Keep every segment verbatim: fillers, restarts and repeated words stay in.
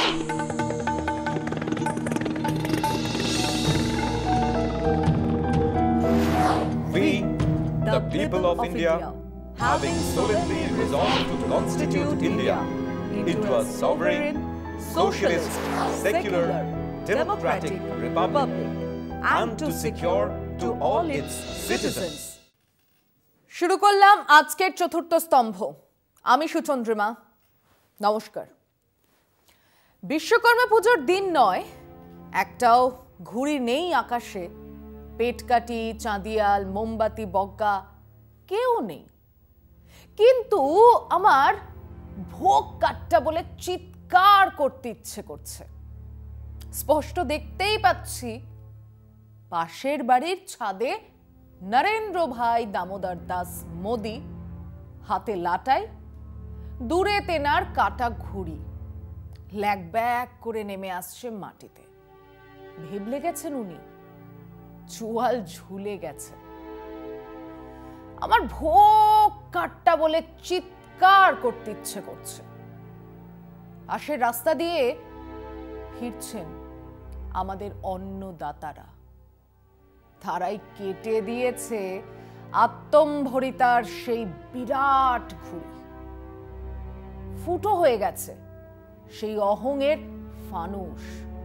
We, the people of India, having solemnly resolved to constitute India into a sovereign, socialist, secular, democratic republic, and to secure to all its citizens. শুরু করলাম আজকের চতুর্থ স্তম্ভ। আমি সুচন্দ্রিমা, নমস্কার। বিশ্বকর্মা পুজোর দিন নয়, একটাও ঘুড়ি নেই আকাশে, পেটকাঠি, চাঁদিয়াল, মোমবাতি, বজ্ঞা কেউ নেই, কিন্তু আমার ভোগ কাটটা বলে চিৎকার করতে ইচ্ছে করছে। স্পষ্ট দেখতেই পাচ্ছি পাশের বাড়ির ছাদে নরেন্দ্র ভাই দামোদর দাস মোদি, হাতে লাটাই, দূরে তেনার কাটা ঘুড়ি, ল্যাগ ব্যাগ করে নেমে আসছে মাটিতে। ভেবলে গেছেন উনি, চুয়াল ঝুলে গেছে। আমার ভোগ কাটটা বলে চিৎকার করতে ইচ্ছে করছে। পাশের রাস্তা দিয়ে ফিরছেন আমাদের অন্নদাতারা, তারাই কেটে দিয়েছে আত্মম্ভরিতার সেই বিরাট ঘুড়ি। ফুটো হয়ে গেছে সেই অহংয়ের ফানুস।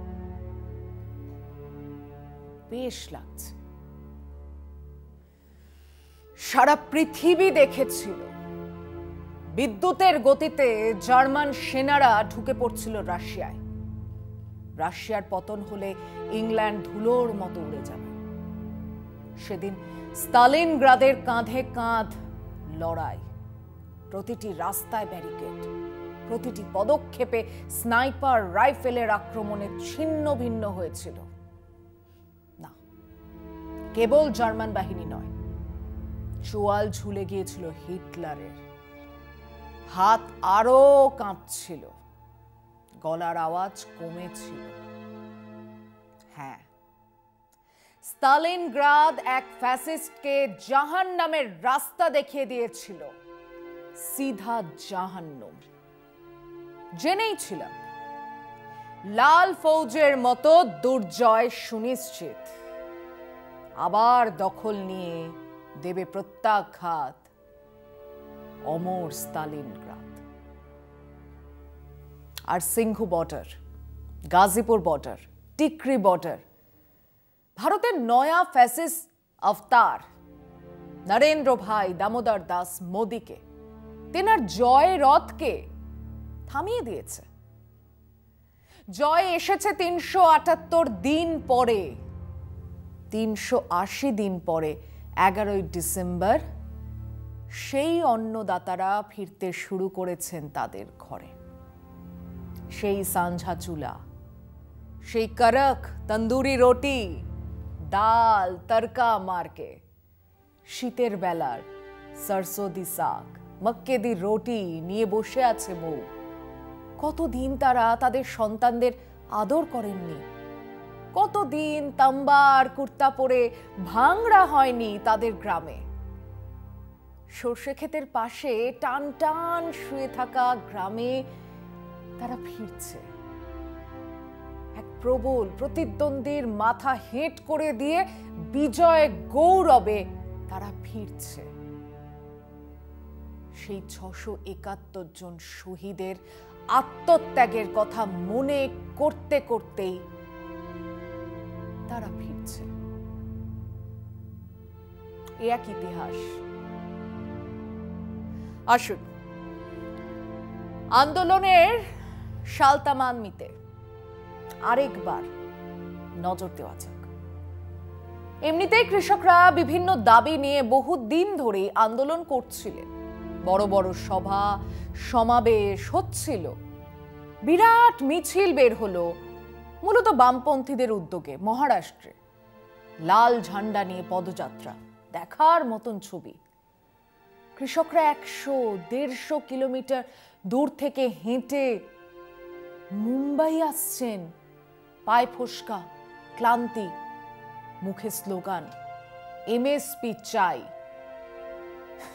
বেশ লাগছে। সারা পৃথিবী দেখেছিল বিদ্যুতের গতিতে জার্মান সেনারা ঢুকে পড়ছিল রাশিয়ায়। রাশিয়ার পতন হলে ইংল্যান্ড ধুলোর মতো উড়ে যাবে। সেদিন স্তালিনগ্রাদের কাঁধে কাঁধ লড়াই, প্রতিটি রাস্তায় ব্যারিকেড, প্রতিটি পদক্ষেপে স্নাইপার রাইফেলের আক্রমণে ছিন্ন ভিন্ন হয়েছিল। না, কেবল জার্মান বাহিনী নয়, চোয়াল ঝুলে গিয়েছিল হিটলারের। হাত আরো কাঁপছিল, গলার আওয়াজ কমেছিল। হ্যাঁ, স্তালিনগ্রাদ এক ফ্যাসিস্টকে জাহান্নামের রাস্তা দেখিয়ে দিয়েছিল, সিধা জাহান্নাম। জেনেই ছিলাম লাল ফৌজের মতো দুর্জয় সুনিশ্চিত। আবার দখল নিয়ে দেবে প্রত্যাঘাত অমর স্তালিনগ্রাদ। আর Singhu border, Ghazipur border, Tikri border, ভারতের নয়া ফ্যাসিস্ট অবতার নরেন্দ্র ভাই দামোদর দাস মোদিকে, তেনার জয় রথকে থামিয়ে দিয়েছে। জয় এসেছে তিনশো আটাত্তর দিন পরে, তিনশো আশি দিন পরে। এগারোই ডিসেম্বর সেই অন্নদাতারা ফিরতে শুরু করেছেন তাদের ঘরে। সেই সাঞ্ঝা চুলা, সেই করক তন্দুরি রুটি, ডাল তরকা মারকে, শীতের বেলার সরসো দি শাক, মক্কে দি রুটি নিয়ে বসে আছে বউ। কতদিন তারা তাদের সন্তানদের আদর করেননি, কতদিন তাম্বার কুর্তা পরে ভাঙড়া হয়নি তাদের গ্রামে। সর্ষে ক্ষেতের পাশে টান টান শুয়ে থাকা গ্রামে তারা ফিরছে। এক প্রবল প্রতিদ্বন্দ্বীর মাথা হেঁট করে দিয়ে বিজয় গৌরবে তারা ফিরছে। সেই ছশো একাত্তর জন শহীদের আত্মত্যাগের কথা মনে করতে করতেই তারা ফিরছে। এক ইতিহাস। আসুন আন্দোলনের সালতামানমিতে আরেকবার নজর দেওয়া যাক। এমনিতেই কৃষকরা বিভিন্ন দাবি নিয়ে বহু দিন ধরে আন্দোলন করছিলেন। বড় বড় সভা সমাবেশ হচ্ছিল, বিরাট মিছিল বের হলো মূলত বামপন্থীদের উদ্যোগে মহারাষ্ট্রে। লাল ঝান্ডা নিয়ে পদযাত্রা, দেখার মতন ছবি। কৃষকরা একশো দেড়শো কিলোমিটার দূর থেকে হেঁটে মুম্বাই আসছেন, পায়ে ফোস্কা, ক্লান্তি, মুখে স্লোগান এমএসপি চাই।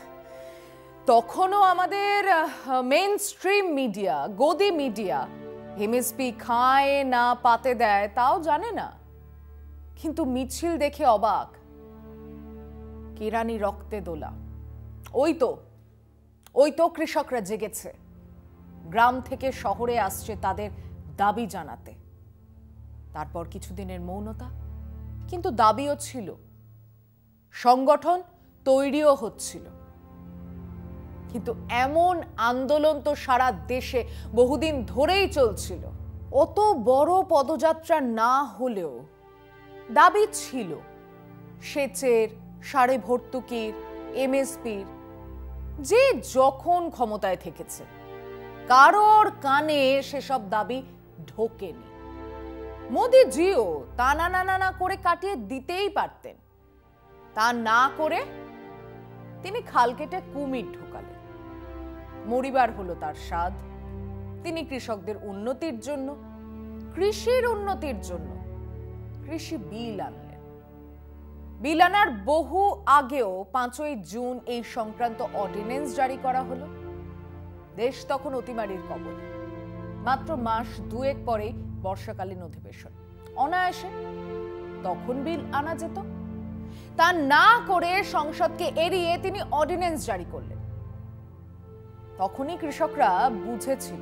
তখনও আমাদের mainstream media, godi media MSP খায় না পাতে দেয় তাও জানে না, কিন্তু মিছিল দেখে অবাক। কেরানি রক্তে দোলা। ওই তো ওই তো কৃষকরা জেগেছে, গ্রাম থেকে শহরে আসছে তাদের দাবি জানাতে। তারপর কিছুদিনের মৌনতা, কিন্তু দাবিও ছিল, সংগঠন তৈরিও হচ্ছিল। কিন্তু এমন আন্দোলন তো সারা দেশে বহুদিন ধরেই চলছিল। অত বড় পদযাত্রা না হলেও দাবি ছিল সেচের, সারে ভর্তুকির, এমএসপির। যে যখন ক্ষমতায় থেকেছে কারোর কানে সেসব দাবি ঢোকেনি। মোদিজিও তা না না না করে কাটিয়ে দিতেই পারতেন। তা না করে তিনি খাল কেটে কুমির ঢোকালেন। মরিবার হলো তার স্বাদ। তিনি কৃষকদের উন্নতির জন্য, কৃষির উন্নতির জন্য কৃষি বিল আনলেন। বিল আনার বহু আগেও পাঁচই জুন এই সংক্রান্ত অর্ডিন্যান্স জারি করা হলো। দেশ তখন অতিমারির কবলে। মাত্র মাস দুয়েক পরে বর্ষাকালীন অধিবেশন। অনায়াসে তখন বিল আনা যেত। তা না করে সংসদকে এড়িয়ে তিনি অর্ডিন্যান্স জারি করলেন। তখনই কৃষকরা বুঝেছিল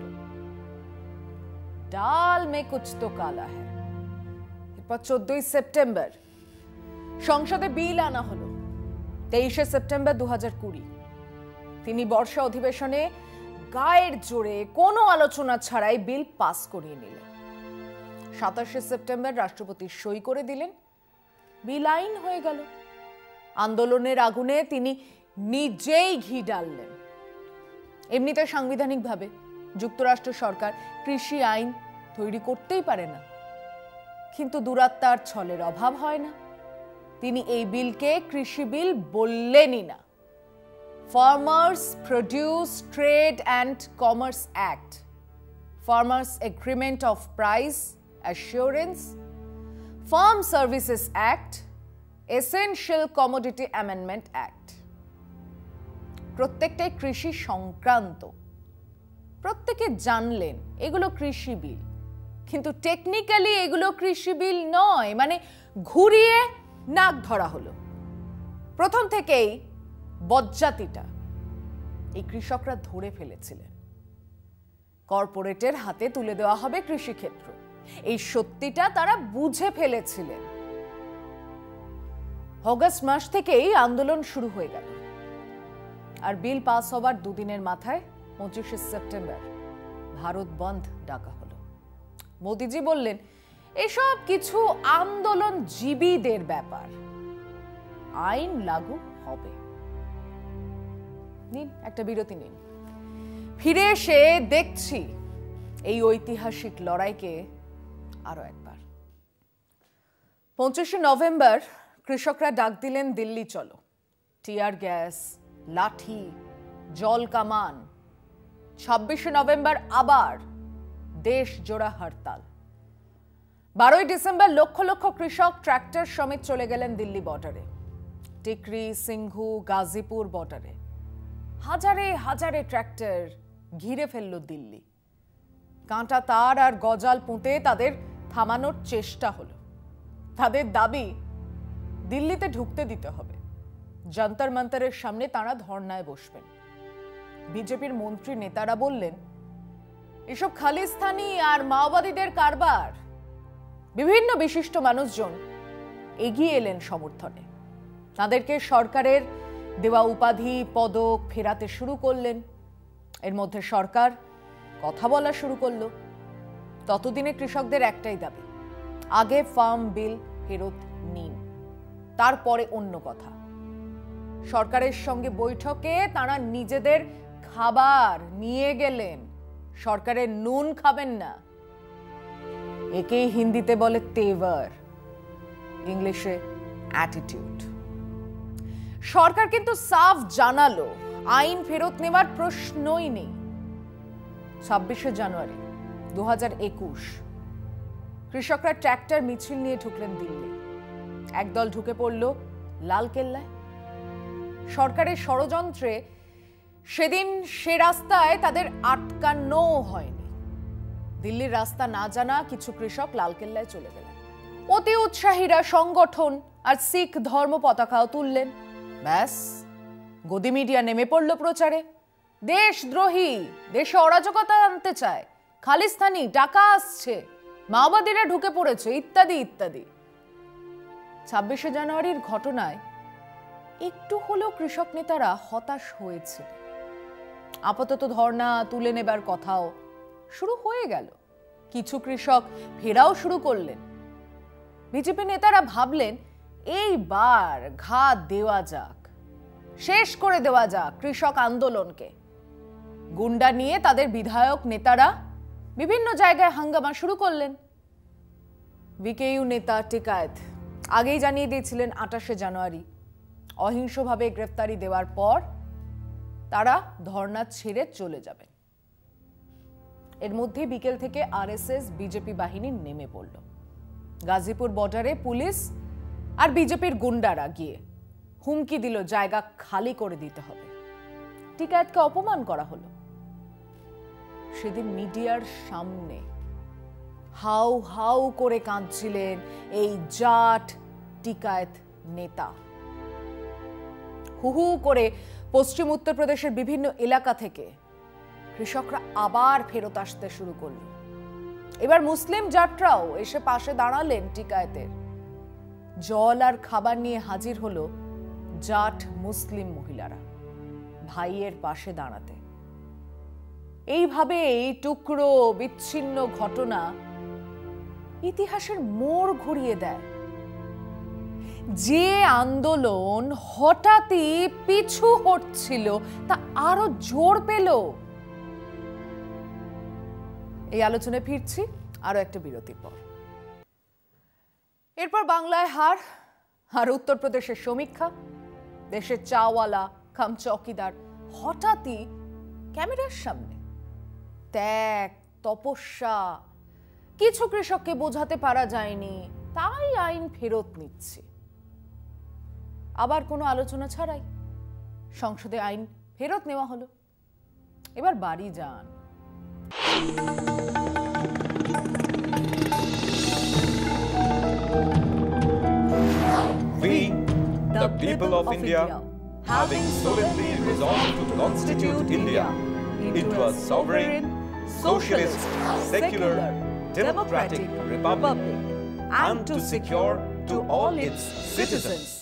ডাল মে কুছ তো কালা হ্যায়। এরপর চোদ্দই সেপ্টেম্বর সংসদে বিল আনা হলো। তেইশে সেপ্টেম্বর দু হাজার কুড়ি তিনি বর্ষা অধিবেশনে গায়ের জোরে কোনো আলোচনা ছাড়াই বিল পাস করিয়ে নিলেন। সাতাশে সেপ্টেম্বর রাষ্ট্রপতি সই করে দিলেন। বিল আইন হয়ে গেল। আন্দোলনের আগুনে তিনি নিজেই ঘি ডাললেন। এমনিতে সাংবিধানিকভাবে যুক্তরাষ্ট্র সরকার কৃষি আইন তৈরি করতেই পারে না, কিন্তু দুরাত্মার ছলের অভাব হয় না। তিনি এই বিলকে কৃষি বিল বললেনই না। Farmers produce trade and commerce act, farmers agreement of price assurance, farm services act, essential commodity amendment act. প্রত্যেকটাই কৃষি সংক্রান্ত। প্রত্যেকে জানলেন এগুলো কৃষি বিল, কিন্তু টেকনিক্যালি এগুলো কৃষি বিল নয়। মানে ঘুরিয়ে নাক ধরা হলো। প্রথম থেকেই বজ্জাতিটা এই কৃষকরা ধরে ফেলেছিলেন। কর্পোরেটের হাতে তুলে দেওয়া হবে কৃষিক্ষেত্র, এই সত্যিটা তারা বুঝে ফেলেছিলেন। অগস্ট মাস থেকেই আন্দোলন শুরু হয়ে গেল। আর বিল পাস হবার দুদিনের মাথায় পঁচিশে সেপ্টেম্বর ভারত বন্ধ ডাকা হলো। মোদিজি বললেন এসব কিছু আন্দোলনজীবীদের ব্যাপার, আইন লাগু হবে। নিন একটা বিরতি নিন। ফিরে এসে দেখছি এই ঐতিহাসিক লড়াইকে আরো একবার। পঁচিশে নভেম্বর কৃষকরা ডাক দিলেন দিল্লি চলো। টিয়ার গ্যাস, লাঠি, জল কামান। ছাব্বিশে নভেম্বর আবার দেশ জোড়া হরতাল। বারোই ডিসেম্বর লক্ষ লক্ষ কৃষক ট্রাক্টর সমেত চলে গেলেন দিল্লি বর্ডারে। টিকরি, সিংহু, গাজীপুর বর্ডারে হাজারে হাজারে ট্রাক্টর ঘিরে ফেলল দিল্লি। কাঁটা তার আর গজাল পুঁতে তাদের থামানোর চেষ্টা হলো। তাদের দাবি দিল্লিতে ঢুকতে দিতে হবে। যন্তর মন্তরের সামনে তারা ধর্নায় বসবেন। বিজেপির মন্ত্রী নেতারা বললেন এসব খালিস্তানি আর মাওবাদীদের কারবার। বিভিন্ন বিশিষ্ট মানুষজন এগিয়ে এলেন সমর্থনে। তাদেরকে সরকারের দেওয়া উপাধি, পদক ফেরাতে শুরু করলেন। এর মধ্যে সরকার কথা বলা শুরু করলো। ততদিনে কৃষকদের একটাই দাবি, আগে ফার্ম বিল ফেরত নিন, তারপরে অন্য কথা। সরকারের সঙ্গে বৈঠকে তারা নিজেদের খাবার নিয়ে গেলেন, সরকারের নুন খাবেন না। একেই হিন্দিতে বলে তেভার, ইংলিশে অ্যাটিটিউড। সরকার কিন্তু সাফ জানালো আইন ফেরত নেওয়ার প্রশ্নই নেই। ছাব্বিশে জানুয়ারি দু হাজার একুশ কৃষকরা ট্র্যাক্টর মিছিল নিয়ে ঢুকলেন দিল্লি। একদল ঢুকে পড়ল লালকেল্লায়। সরকারের ষড়যন্ত্রে সেদিন সে রাস্তায় তাদের আটকানো হয়নি। দিল্লির রাস্তা না জানা কিছু কৃষক লালকেল্লায় চলে গেলেন। অতি উৎসাহীরা সংগঠন আর শিখ ধর্ম পতাকাও তুললেন। ব্যাস, গদি মিডিয়া নেমে পড়ল প্রচারে। দেশদ্রোহী, দেশে অরাজকতা আনতে চায়, খালিস্তানি, টাকা আসছে, মাওবাদীরা ঢুকে পড়েছে, ইত্যাদি ইত্যাদি। ছাব্বিশে জানুয়ারির ঘটনায় একটু হলেও কৃষক নেতারা হতাশ হয়েছিল। আপাতত ধর্ণা তুলে নেবার কথাও শুরু হয়ে গেল। কিছু কৃষক ফেরাও শুরু করলেন। বিজেপি নেতারা ভাবলেন এইবার ঘা দেওয়া যাক, শেষ করে দেওয়া যাক কৃষক আন্দোলনকে। গুন্ডা নিয়ে তাদের বিধায়ক নেতারা বিভিন্ন জায়গায় হাঙ্গামা শুরু করলেন। বিকেইউ নেতা টিকায়েত আগেই জানিয়ে দিয়েছিলেন আঠাশে জানুয়ারি অহিংসভাবে গ্রেফতারি দেওয়ার পর তারা ধর্ণা ছেড়ে চলে যাবেন। এর মধ্যে বিকেল থেকে আরএসএস বিজেপি বাহিনী নেমে পড়ল। গাজীপুর বর্ডারে পুলিশ আর বিজেপির গুন্ডারা গিয়ে হুমকি দিল জায়গা খালি করে দিতে হবে। টিকায়েতকে অপমান করা হলো। সেদিন মিডিয়ার সামনে হাউ হাউ করে কাঁদছিলেন এই জাট টিকায়েত নেতা। হু হু করে পশ্চিম উত্তরপ্রদেশের বিভিন্ন এলাকা থেকে কৃষকরা আবার ফেরত আসতে শুরু করল। এবার মুসলিম জাটরাও এসে পাশে দাঁড়ালেন টিকায়েতের। জল আর খাবার নিয়ে হাজির হলো জাট মুসলিম মহিলারা ভাইয়ের পাশে দাঁড়াতে। এইভাবে এই টুকরো বিচ্ছিন্ন ঘটনা ইতিহাসের মোড় ঘুরিয়ে দেয়। যে আন্দোলন হঠাৎই পিছু হটছিল তা আরো জোর পেল। এই আলোচনায় ফিরছি আরো একটা বিরতির পর। এরপর বাংলায় হার আর উত্তরপ্রদেশের সমীক্ষা। দেশের চাওয়ালা কাম চৌকিদার হঠাৎই ক্যামেরার সামনে ত্যাগ, তপস্যা, কিছু কৃষককে বোঝাতে পারা যায়নি তাই আইন ফেরত নিচ্ছে। আবার কোনো আলোচনা ছাড়াই সংসদে আইন ফেরত নেওয়া হলো। এবার বাড়ি যান। We, the people of India, having solemnly resolved to constitute India into a sovereign, socialist, secular, democratic republic, and to secure to all its citizens